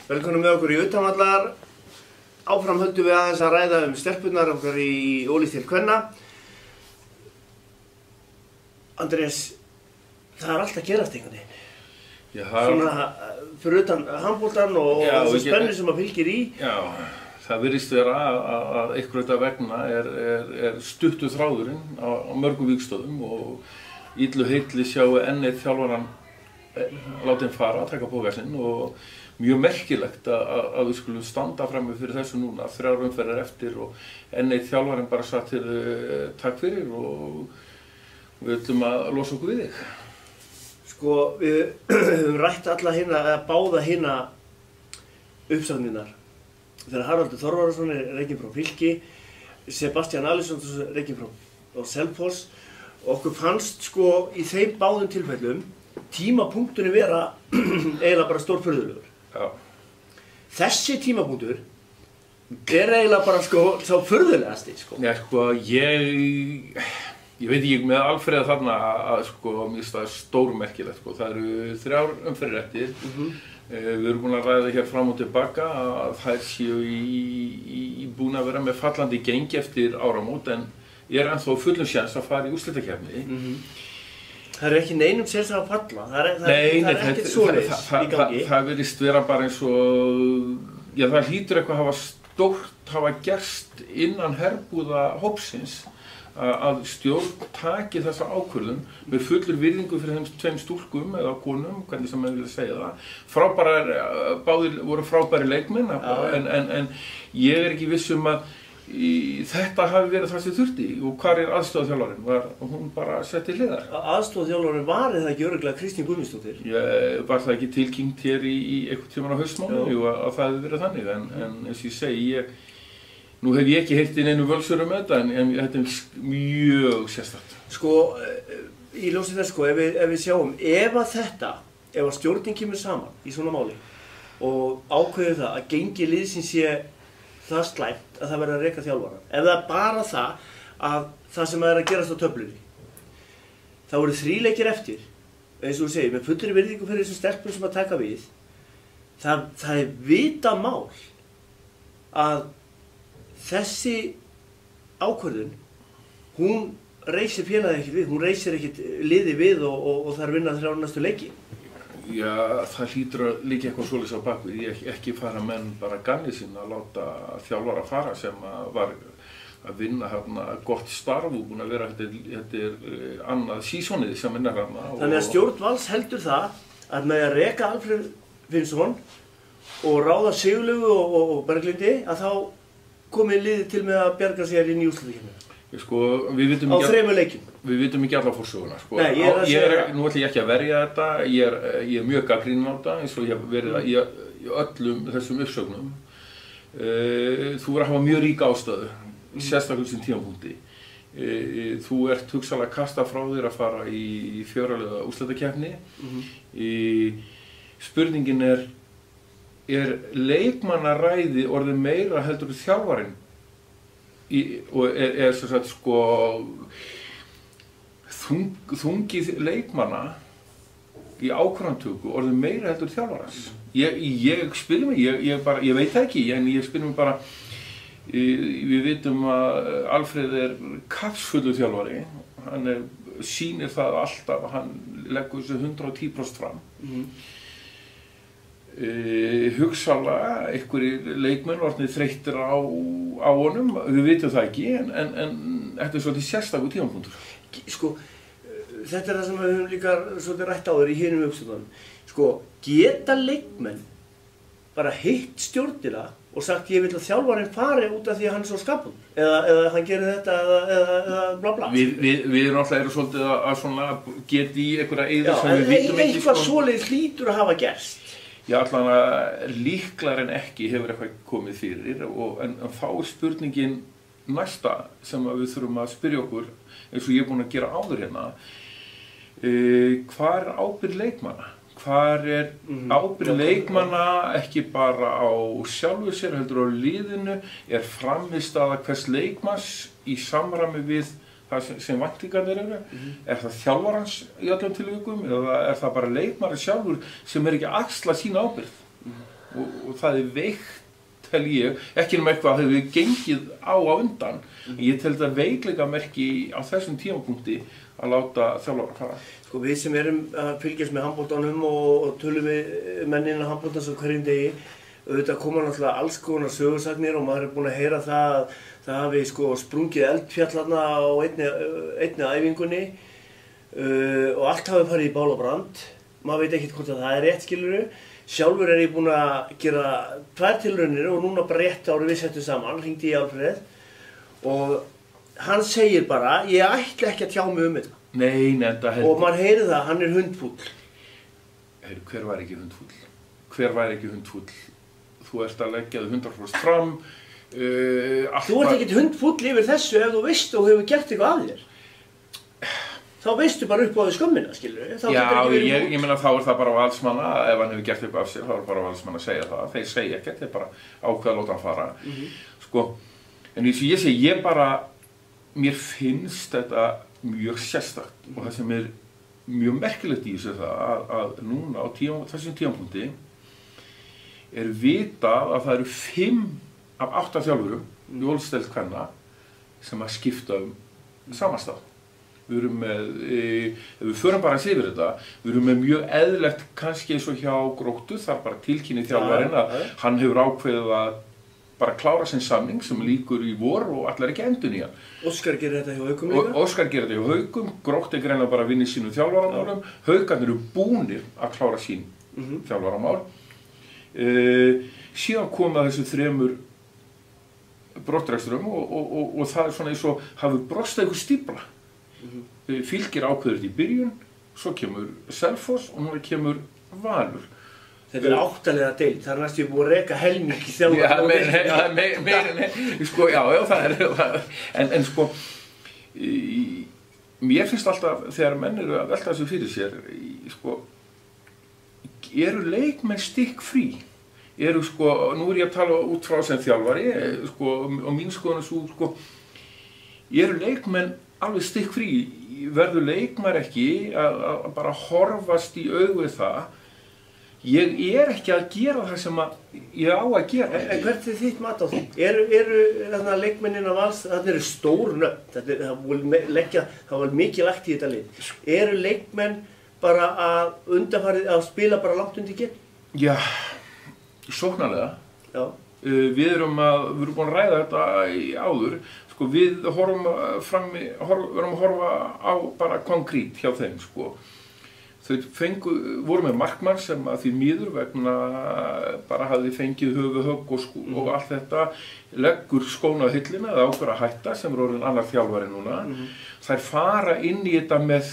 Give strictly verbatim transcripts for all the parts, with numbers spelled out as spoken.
Velkomin með okkur í Utanvallar. Áfram höldum við aðeins að ræða um stelpurnar okkar í ólíkt til kvenna. Andrés, það er allt að gerast einhvern veginn. Já, það... Svona fyrir utan handboltan og þessu spennu sem að fylgir í. Já, það virðist vera að, að einhverja vegna er, er, er stuttu þráðurinn á, á mörgum vígstöðum og illu heilli sjáu enn eitt þjálfaran láta hann fara að taka pókasinn og mjög merkilegt að, að, að við skulum standa frammi fyrir þessu núna, þrjár umferðir eftir og enn eitt þjálfarinn bara satt til uh, takk fyrir og við ætlum að losa okkur við þig. Sko, við höfum rætt alla hérna, eða báða hérna uppsagninnar. Þegar Haraldur Þorvarðarson er rekinn frá Fylki, Sebastian Alisson er rekinn frá Selfoss og okkur fannst sko í þeim báðum tilfellum tímapunkturinn vera eiginlega bara stórfurðulegur. Já. Þessi tímapunktur er eiginlega bara sko sá furðulegasti sko. Já, sko, ég, ég veit ekki með Alfreð þarna að sko, mér finnst það stórmerkilegt sko. Það eru þrjár umferðir eftir. Mm-hmm. eh, við erum búin að ræða hér fram og tilbaka að þær séu í, í, í búin að vera með fallandi gengi eftir áramót en ég er ennþá fullum sjens að fara í úrslitakeppni. Mm-hmm. Það er ekki neinum sérs að falla, það er, það Nei, það er nei, ekkert svoleiðis það, í gangi. Það, það virðist vera bara eins og, já það hlýtur eitthvað að hafa stórt hafa gerst innan herbúða hópsins að stjórn taki þessa ákvörðun með fullur virðingu fyrir þeim tveim stúlkum eða konum, hvernig sem maður vilja segja það. Frábærar, báðir voru frábæri leikmenn en, en, en ég er ekki viss um að Í, þetta hafi verið það sem þurfti og hvar er aðstoðarþjálfarinn? Var hún bara sett í hliðar? Aðstoðarþjálfarinn var eða ekki örugglega Kristín Guðmundsdóttir? Ég var það ekki tilkynnt hér í, í einhvern tímann á haustmánuði að, að það hefði verið þannig en, en eins og ég segi, ég, nú hef ég ekki heyrt inn einu völsurum með þetta en, en þetta er mjög sérstakt. Sko, í ljósi þess sko, ef við, ef við sjáum, ef að þetta, ef að stjórnin kemur saman í svona máli og ákveður það að gengi liðsins sé það slæmt að það verður að reka þjálfara. Ef það er bara það að það sem er að gerast á töflunni. Það voru þrí leikir eftir, eins og þú segir, með fullri virðingu fyrir þessum stelpum sem að taka við. Það, það er vita mál að þessi ákvörðun, hún reisir félagið ekkert við, hún reisir ekkert liði við og, og, og það er vinnað þrjár næstu leiki. Já, það hlýtur að líka eitthvað svoleiðis á bakvið. Ég ekki fara menn bara gamni sín að láta þjálfara fara sem að var að vinna hérna gott starf og búin að vera þetta, þetta er annað sísonið sem er hérna. Þannig að stjórn Vals heldur það að með að reka Alfreð Finnsson og ráða Sigurlaugu og, og, og Berglindi að þá komið liðið til með að bjarga sér inn í úrslitakeppnina. Sko, við vitum á þremur leikjum. Við vitum ekki alla fórsöguna. Sko. Nei, ég er að ég er, nú ætlum ég ekki að verja þetta, ég er, ég er mjög gagnrýninn á þetta eins og ég hef verið mm. í, í öllum þessum uppsögnum. Uh, þú verður að hafa mjög ríka ástöðu, mm. sérstaklega sem tímapunkti. Uh, þú ert hugsanlega að kasta frá þér að fara í, í fjögurliða úrslitakeppni. Mm. Uh, spurningin er, er leikmannaræði orðið meira heldur en þjálfarinn? Í, og er, er svo sagt sko þung, þungið leikmanna í ákvarðantöku orðið meira heldur þjálfarans. Ég, ég spyr mig, ég, ég, bara, ég veit það ekki, en ég spyr mig bara, við vitum að Alfreð er kapsfullur þjálfari, hann er, sýnir það alltaf, hann leggur þessu hundrað og tíu prósent fram. Mm. Uh, hugsalega einhverjir leikmenn orðnir þreyttir á, á honum, við vitum það ekki en, en, en þetta er svolítið sérstakur tímapunktur. Sko, þetta er það sem við höfum líka svolítið rætt á þér í hinum uppstöðunum. Sko, geta leikmenn bara hitt stjórnina og sagt ég vil að þjálfarinn fari út af því að hann er svo skapun eða, eða hann gerir þetta eða, eða, eða bla bla. Við, við, við erum alltaf erum svolítið að, að svona geta í einhverja eyður sem við vitum ekki. Eitthvað svoleiðis hlýtur að hafa gerst. Já, allan að líklar en ekki hefur eitthvað komið fyrir og, en, en þá er spurningin næsta sem við þurfum að spyrja okkur eins og ég er búinn að gera áður hérna e, hvar er ábyrgð leikmanna? Hvar er mm-hmm. ábyrgð leikmanna ekki bara á sjálfu sér heldur á liðinu? Er frammistaða hvers leikmanns í samræmi við það sem, sem væntingarnir eru? Mm-hmm. Er það þjálfarans í öllum tilvikum eða er það bara leikmaður sjálfur sem er ekki að axla sína ábyrgð? Mm-hmm. og, og það er veikt tel ég, ekki um eitthvað hefur gengið á á undan, mm. ég tel þetta veikleika merki á þessum tímapunkti að láta þjálfara fara. Sko við sem erum að fylgjast með handboltanum og, og tölum við mennina handboltans á hverjum degi, auðvitað koma náttúrulega alls konar sögursagnir og maður er búinn að heyra það að það hafi sko sprungið eldfjallarna á einni, einni æfingunni uh, og allt hafi farið í bál og brand. Maður veit ekkert hvort að það er rétt, skilurðu. Sjálfur er ég búinn að gera tvær tilraunir og núna bara rétt árið við settum saman, hringdi ég Alfreð og hann segir bara, ég ætla ekki að tjá mig um þetta. Nei, nefnda heldur. Og maður heyri það, hann er hundfúll. Heyri, hver var ekki hundfúll? Hver var ekki hundfúll? Þú ert að leggja þig hundrað prósent fram. Uh, þú ert ekkert hundfúll yfir þessu ef þú veist og hefur gert eitthvað af þér. Þá veistu bara upp á því skömmina, skilur við. Já, ég, ég meina þá er það bara valsmanna, ef hann hefur gert eitthvað af sér, þá er bara valsmanna að segja það. Þeir segja ekkert, þeir bara ákveða að láta hann fara. Mm -hmm. Sko, en eins og ég segi, ég bara, mér finnst þetta mjög sérstakt mm -hmm. og það sem er mjög merkilegt í þessu það að, að núna á tíma, þessum tímapunkti er vitað að það eru fimm af átta þjálfurum í Olsdeild kvenna sem að skipta um samastað. Við erum með, e, ef við förum bara að yfir þetta, við erum með mjög eðlilegt kannski eins og hjá Gróttu, þar bara tilkynni þjálfarinn að ja, ja. hann hefur ákveðið að bara klára sinn samning sem líkur í vor og allar ekki endun í hann. Óskar gerir þetta hjá Haukum líka? O, Óskar gerir þetta hjá Haukum, Grótt er greinlega bara að vinna í sínum þjálfaramálum, ja. Haukarnir eru búnir að klára sín mm -hmm. þjálfaramál. E, síðan koma þessu þremur brottreksturum og, og, og, og það er svona eins og hafi brostið einhver stífla. Mm-hmm. Fylgir ákveður í byrjun, svo kemur Selfoss og núna kemur Valur. Þetta er áttalega deild, það er næstu búið að reka helming í þjálfara. Já, meir, meir, meir, meir, sko, já, já, það er, en, en sko, í, mér finnst alltaf þegar menn eru að velta þessu fyrir sér, í, sko, eru leikmenn stikk frí? Eru sko, nú er ég að tala út frá sem þjálfari, sko, og mín skoðun svo, sko, eru leikmenn alveg stikk frí, verður leikmar ekki að, að bara horfast í augu það. Ég er ekki að gera það sem að ég á að gera. En, en hvert er þitt mat á því? Eru, eru þarna leikmennina Vals, þarna eru stór nöfn, þetta er, það leggja, það var mikið lagt í þetta lið. Eru leikmenn bara að undanfarið, að spila bara langt undir gegn? Já, sóknarlega. Já. Uh, við erum að, við erum búin að ræða þetta í áður. Sko, við horfum fram í, horf, erum að horfa á bara konkrít hjá þeim, sko. Þau fengu, voru með markmann sem að því miður vegna bara hafði fengið höfuhögg og, sko, mm. og allt þetta, leggur skóna á hillina eða ákveður að hætta sem er orðinn annar þjálfari núna. Mm. Þær fara inn í þetta með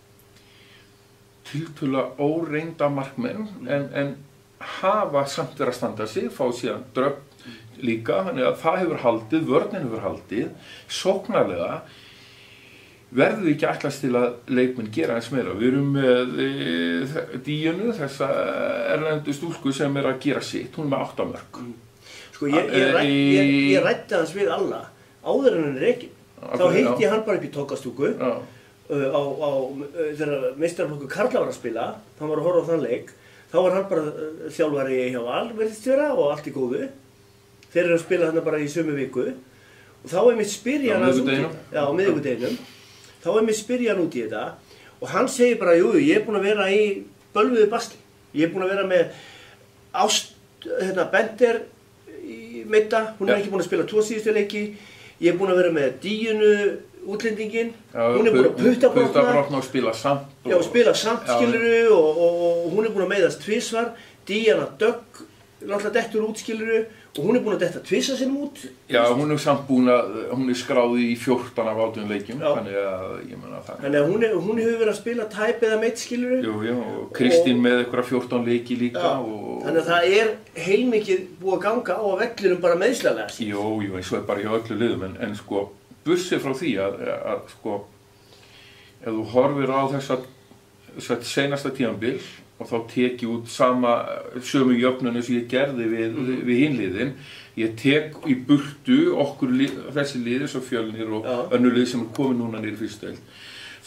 tiltölulega óreynda markmenn mm. en, en hafa samt verið að standa sig, fá síðan dröfn líka, þannig að það hefur haldið, vörnin hefur haldið, sóknarlega verður við ekki ætlast til að leikmenn gera eins meira. Við erum með e, Díunu, þessa erlendu stúlku sem er að gera sitt, hún er með átta mörk. Mm. Sko ég, ég, rætt, ég, ég rætti hans við alla, áður en hann er ekki. Þá heitti ég hann bara upp í tókastúku uh, á, á uh, þegar meistaraflokkur Karla var að spila, hann var að horfa á þann leik, þá var hann bara uh, þjálfari hjá Val, verðist vera, og allt í góðu. Þeir eru að spila þarna bara í sömu viku og þá er mér spyrja hann út í þetta, já, á miðvikudeginum, þá er mér spyrja hann út í þetta og hann segir bara, jú, ég er búinn að vera í bölvuðu basli, ég er búinn að vera með Ást, hérna, Bender í meidda, hún er ja. ekki búinn að spila tvo síðustu leiki, ég er búinn að vera með Díunu, útlendingin, já, hún er búinn að puttabrotna og spila samt, og, já, spila samt skiluru og, og, og hún er búinn að meiðast tvisvar, Díana Dögg, náttúrulega dettur út skiluru og hún er búin að detta tvisa sinnum út. Já, hún er samt búin að, hún er skráð í fjórtán af átján leikjum, já. Þannig að, ég menna það. Þannig að hún, er, hún hefur verið að spila tæp eða meitt skiluru. Jú, jú, og Kristín og, með eitthvað fjórtán leiki líka. Já, og, þannig að það er heilmikið búið að ganga á að vellinum bara meðslalega. Jú, jú, eins og er bara hjá öllu liðum, en, en sko, bursið frá því að, að, að sko, ef þú horfir á þessa, þessa seinasta tímabil, og þá tek ég út sama sömu jöfnunni sem ég gerði við, mm. við hinliðin. Ég tek í burtu okkur lið, þessi liði svo Fjölnir og ja. önnur lið sem er komið núna niður í fyrstu deild.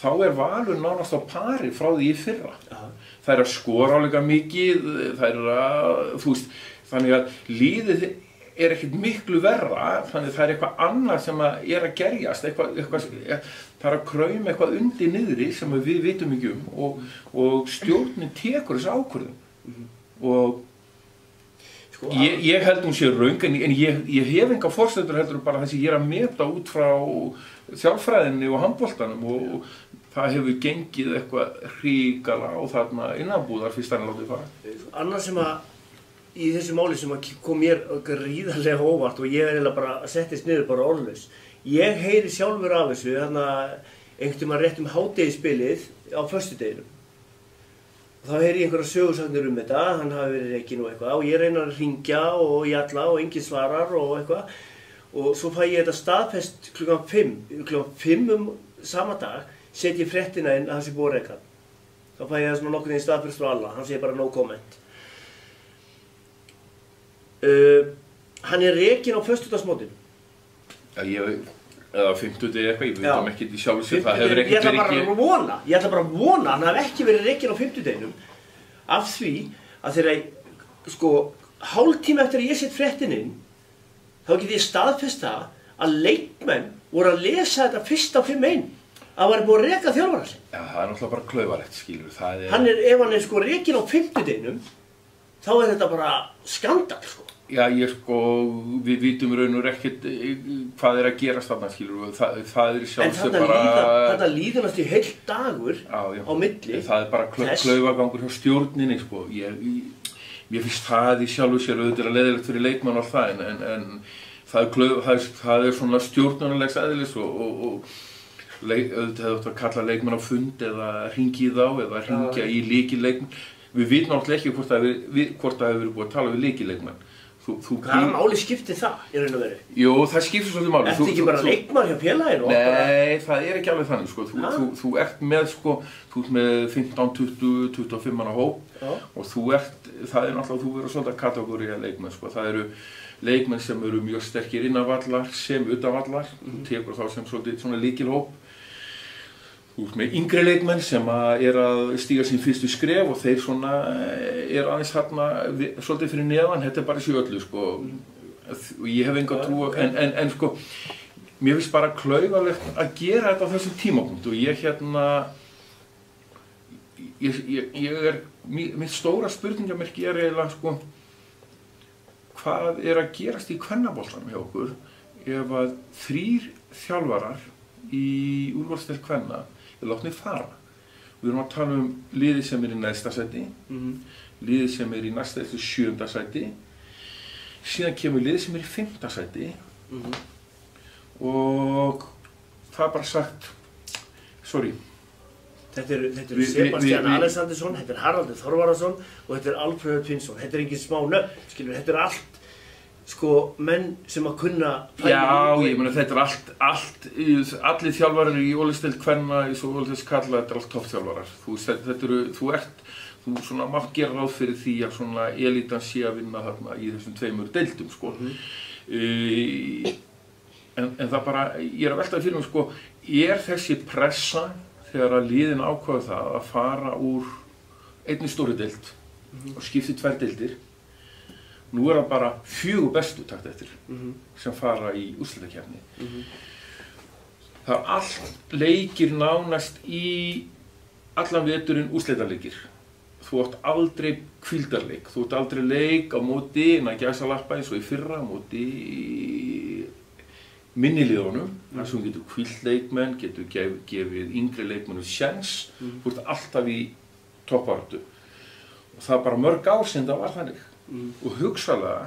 þá er Valur nánast á pari frá því í fyrra. Aha. Það er að skora álega mikið, það er að, þú veist, þannig að líðið er ekkert miklu verra, þannig að það er eitthvað annað sem að er að gerjast, eitthvað, eitthvað, það er að krauma eitthvað undir niðri sem við vitum ekki um og, og stjórnin tekur þessu ákvörðun. Mm-hmm. Og sko, ég, ég held hún sé röng, en, en ég, ég hef enga forstöður heldur bara þessi ég er að meta út frá þjálfræðinni og handboltanum og það hefur gengið eitthvað hrikalega á þarna innanbúðar fyrst hann látið fara. Annað sem að í þessu máli sem að kom mér gríðarlega óvart og ég er eiginlega bara að settist niður bara orðlaus. Ég heyri sjálfur af þessu þarna einhvern veginn rétt um hádegisbilið á föstudeginum. Þá heyri ég einhverja sögursagnir um þetta, hann hafi verið rekinn og eitthvað og ég reyna að hringja og jalla og enginn svarar og eitthvað og svo fæ ég þetta staðfest klukkan fimm, klukkan fimm um sama dag set ég fréttina inn að hann sé búið að reka. Þá fæ ég það svona nokkurn veginn staðfest frá alla, hann segir bara no comment. Uh, hann er rekinn á föstudagsmótinu. Já, ég, eða fimmtudegi eitthvað, ég veit um ekkert í sjálfu sér, það hefur Ég ekkert ætla bara verið að vona, ég ætla bara að vona að hann hafi ekki verið rekinn á fimmtudeginum af því að þegar, sko, hálftíma eftir að ég set fréttin inn, þá get ég staðfest það að leikmenn voru að lesa þetta fyrst á fimm einn að hann væri búið að reka þjálfara sinn. Já, það er náttúrulega bara klaufarlegt, skilur, það er... Hann er, ef hann er sko rekinn á fimmtudeginum, þá er þetta bara skandal, sko. Já, ég sko, við vitum raun og ekkert hvað er að gerast þarna, skilur, það, það er sjálfsög bara... En þarna líður næstu heill dagur já, já. á milli. Það er bara klaufagangur hjá stjórninni, sko. Ég, ég, ég finnst það í sjálfu sér auðvitað er leiðilegt fyrir leikmann og allt það, en, en það, er klauf, það, er, það er svona stjórnunarlegs eðlis og, og, og leik, auðvitað hefur þetta að kalla leikmann á fund eða hringi í þá eða hringja í líkileikmann. Við vitum náttúrulega ekki hvort það hefur verið búið að tala við líkileikmann. Þú, þú Hvaða máli skiptir það í raun og veru? Jú, það skiptir svolítið máli. Ertu ekki bara leikmaður hjá félaginu? Nei, bara... það er ekki alveg þannig, sko. Þú, þú, þú ert með, sko, þú ert með fimmtán, tuttugu, tuttugu og fimm manna hóp Já. Og þú ert, það er náttúrulega, þú verður svolítið kategóri að leikmenn, sko. Það eru leikmenn sem eru mjög sterkir innanvallar sem utanvallar. Mm. Þú tekur þá sem svolítið svona lykilhóp. Þú ert með yngri leikmenn sem að er að stíga sín fyrstu skref og þeir svona er aðeins þarna svolítið fyrir neðan, þetta er bara þessu öllu, sko. Og ég hef enga trú, en, en, en sko, mér finnst bara klaufalegt að gera þetta á þessum tímapunkt og ég hérna, ég, ég, ég er, mitt stóra spurningamerki er eiginlega, sko, hvað er að gerast í kvennaboltanum hjá okkur ef að þrír þjálfarar í úrvalsdeild kvenna er látnir fara. Við erum að tala um liðið sem er í næsta sæti, mm-hmm. liðið sem er í næsta eftir sjöunda sæti, síðan kemur liðið sem er í fimmta sæti mm-hmm. og það er bara sagt, sorry. Þetta eru er Sebastian Alexandersson, þetta er Haraldur Þorvarðarsson og þetta er Alfreður Finnsson. Þetta er engin smá nöfn, skilur, þetta er allt sko menn sem að kunna Já, ég meina þetta er allt, allt allir þjálfarar í Ólafsdeild kvenna í svo Ólafsdeild karla, þetta er allt toppþjálfarar. Þú veist, þetta eru, þú ert, þú svona mátt gera ráð fyrir því að svona elítan sé að vinna þarna í þessum tveimur deildum, sko. Mm-hmm. uh, en, en það bara, ég er að velta fyrir mig, sko, er þessi pressa þegar að liðin ákváðu það að fara úr einni stóri deild mm-hmm. og skipti tvær deildir. Nú er það bara fjögur bestu takt eftir mm-hmm. sem fara í úrslitakeppni. Mm-hmm. Það er allt leikir nánast í allan veturinn úrslitaleikir. Þú átt aldrei hvíldarleik, þú átt aldrei leik á móti innan gæsalappa eins og í fyrra á móti minniliðunum. Mm-hmm. Þar sem getur hvílt leikmenn, getur gef, gefið yngri leikmennu sjens, mm-hmm. þú ert alltaf í toppbaráttu. Og það er bara mörg ár sem það var þannig. Mm. Og hugsalega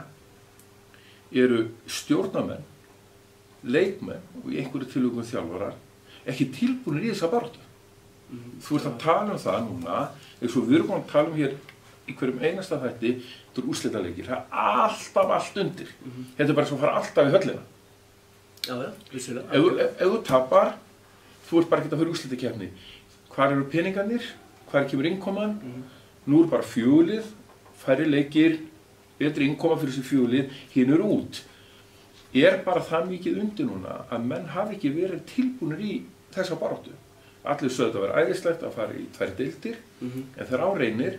eru stjórnarmenn, leikmenn og í einhverju tilvikum þjálfarar ekki tilbúnir í þessa baráttu. Mm. Þú ert að tala um það núna, eins og við erum að tala um hér í hverjum einasta þætti, þetta er úrslitaleikir, það er alltaf allt undir. Mm. Þetta er bara svo að fara alltaf í höllina. Já, já, vissulega. Ef, ef, ef þú tapar, þú ert bara ekki að fyrir úrslitakeppni. Hvar eru peningarnir? Hvar kemur innkoman? Mm. Nú er bara fjölið, færri leikir, betri innkoma fyrir þessi fjölið, hinn eru út. Er bara það mikið undir núna að menn hafi ekki verið tilbúnir í þessa baráttu. allir sögðu að vera æðislegt að fara í tvær deildir, Mhm. en þegar á reynir,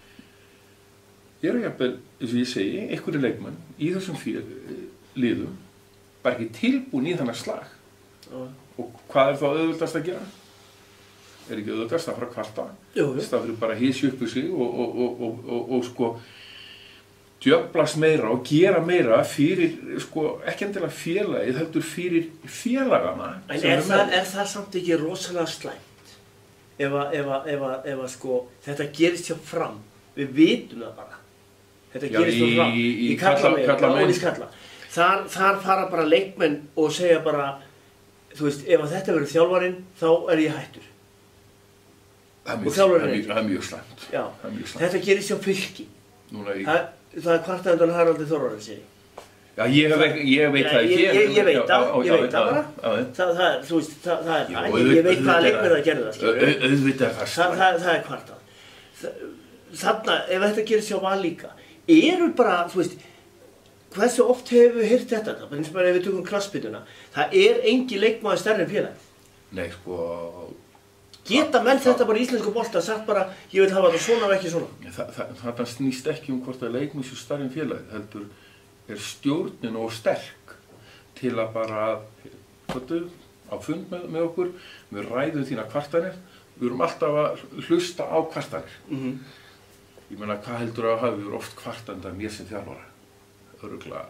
eru jafnvel, eins og ég segi, einhverju leikmenn í þessum fél, liðum, bara ekki tilbúin í þennan slag. Já. Og hvað er þá auðvöldast að gera? Er ekki auðvöldast að fara að kvarta? Jú, jú. Það fyrir bara að hysja upp í sig og, og, og, og, og, og sko djöflast meira og gera meira fyrir, sko, ekki endilega félagið, heldur fyrir félagana. En sem er eru það, með. er það samt ekki rosalega slæmt? Ef að, ef að, ef að, ef að sko, þetta gerist hjá Fram, við vitum það bara. Þetta Já, gerist hjá í- Fram, í- í kalla kalla- megin, kalla já, megin. og í skalla. Þar, þar fara bara leikmenn og segja bara, þú veist, ef að þetta verður þjálfarinn, þá er ég hættur. Það er Og mjög, þjálfarinn það er er- mjög, það er mjög slæmt. Já, Það er mjög slæmt. þetta gerist hjá Fylki. Núna í, Það, það er kvartaðundan Haraldi Þórðarins. já, ég, hef, ekki- ég veit Já, það ekki. ég- ég- ég veit Já, það, já, ég já, veit það já, bara. já, já. Það, það er, þú veist, það, það er Jú, það. Ég, auðvitað- ég veit hvaða auðvitað- leikmenn það gerði það, skilur. Au- Auðvitað er það Það, slæmt. það, það er kvartað. Þarna, ef þetta gerist hjá Val líka, eru bara, þú veist, hversu oft hefur við heyrt þetta? Það er eins og bara ef við tökum klassbytuna. Það er engi leikmaður stærri en félagið. Nei, sko, Geta menn þetta bara í íslensku bolta, sagt bara, ég vil hafa þetta svona og ekki svona. það, það, það snýst ekki um hvort að leikmenn séu stærri en félagið, heldur er stjórnin og sterk til að bara, hvað á fund með, með okkur, við ræðum þína kvartanir, við erum alltaf að hlusta á kvartanir. Mm Ég meina, hvað heldur að hafi verið oft kvartandi að mér sem þjálfara? Öruglega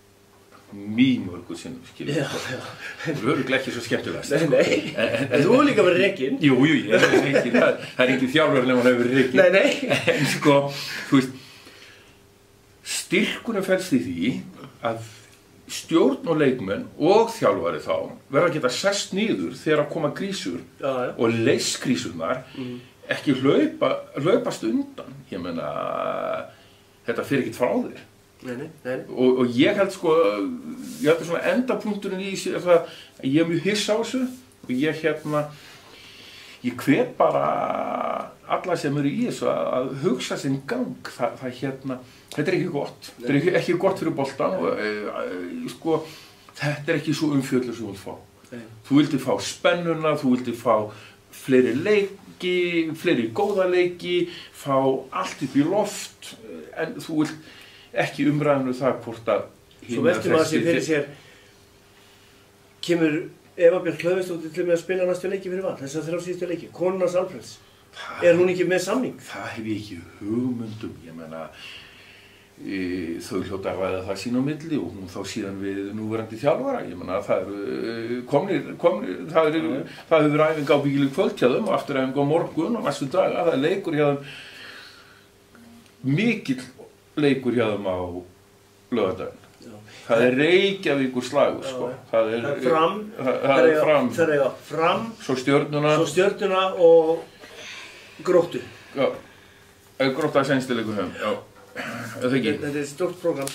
mín mörgur sinnum, skiljum. Já, já. Það er öruglega ekki svo skemmtilegast. Nei, nei. En, en, En þú er líka verið rekinn. Jú, jú, ég hef verið reikinn, það, það er ekki þjálfari nema hann hefur verið reikinn. Nei, nei. En sko, þú veist, styrkunum felst í því að stjórn og leikmenn og þjálfari þá verða að geta sest niður þegar að koma grísur Já, já. og leys grísurnar, ekki hlaupa, hlaupast undan. Ég meina, þetta fer ekkert frá þér. Nei, nei, nei. Og, og ég held sko, ég held að svona endapunkturinn í þessu er það að ég er mjög hissa á þessu og ég hérna, ég hvet bara alla sem eru í þessu að, að hugsa sinn gang. Þa, það hérna, þetta er ekki gott, þetta er ekki, ekki gott fyrir boltan og e, e, sko, þetta er ekki svo umfjöldlega sem þú vilt fá. Nei. Þú vildi fá spennuna, þú vildi fá fleiri leiki, fleiri góða leiki, fá allt upp í loft, en þú vilt ekki umræðinu það hvort að Svo veltum maður sér fyrir sér, kemur Eva Björk Hlöðversdóttir til með að spila næstu leiki fyrir Val, þess að þrjá síðustu leiki, konunars Alfreds. Er hún ekki með samning? Það hef ég ekki hugmyndum, ég meina, e, þau hljóta að ræða það sín á milli og hún þá síðan við núverandi þjálfara, ég meina, það eru komnir, komnir, það eru, það hefur verið æfing á byggileg kvöld hjá þeim og aftur æfing á morgun og næstu daga, það er leikur hjá þeim, mikill leikur hjá þeim á laugardaginn. Það er Reykjavíkur slagur, sko. Það er, Það er Fram, það, það er Fram, það er Fram, svo Stjörnuna, svo Stjörnuna og Gróttu. já, Grótta sænstileikur hefum, já, eða ekki. Þetta er stórt prógram.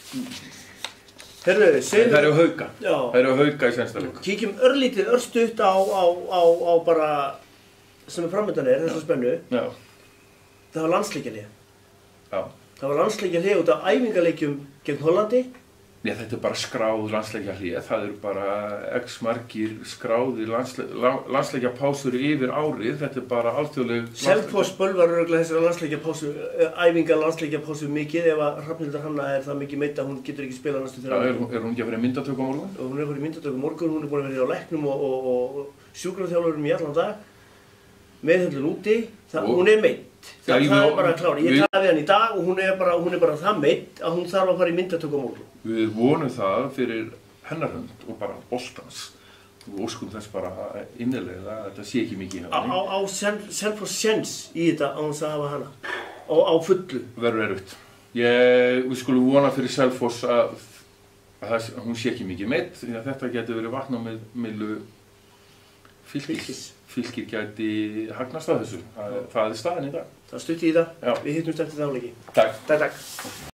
Herru, Það segjum eru Hauka, Já, það eru Hauka í sænstileikur. kíkjum örlítið, örstutt á, á, á, á bara, sem er framöndan er, þessa spennu. Já, Það var landsleikjalið. já. Það var landsleikjalið út af æfingaleikjum gegn Hollandi. Já, þetta er bara skráð landsleikja hlið, það eru bara x margir skráðir landsle landsleikja pásur yfir árið, þetta er bara alþjóðleg Selfoss bölvar örgulega þessari landsleikjapásu, æfinga landsleikjapásu mikið ef að Hrafnhildar Hanna er það mikið meitt að hún getur ekki spilað næstu Já, þeirra. er, hún- er hún ekki að vera myndatöku á morgun? Og hún er verið í myndatöku morgun, hún er búin að vera á læknum og, og, og, og sjúkraþjálfurum í allan dag. Meðhöndlun úti, það, Og- hún er meitt. Það, Já, ég- það er bara klári. Ég við- talaði við hann í dag og hún er bara, hún er bara það meitt að hún þarf að fara í myndatöku á morgun. Við vonum það fyrir hennar hönd og bara boltans. Við óskum þess bara innilega að þetta sé ekki mikið hjá Á, henni. á, á Selfoss séns í þetta á þess að hafa hana. Á, á fullu. Verður erfitt. Ég, við skulum vona fyrir Selfoss að, að, það, að hún sé ekki mikið meitt, því að þetta getur verið vatn á millu fylkis. Fylkis. Fylkir gæti hagnast að þessu. Það, það er staðan í dag. Það stutti í það. Já. Við hittumst eftir það áleiki. Takk. Takk, takk.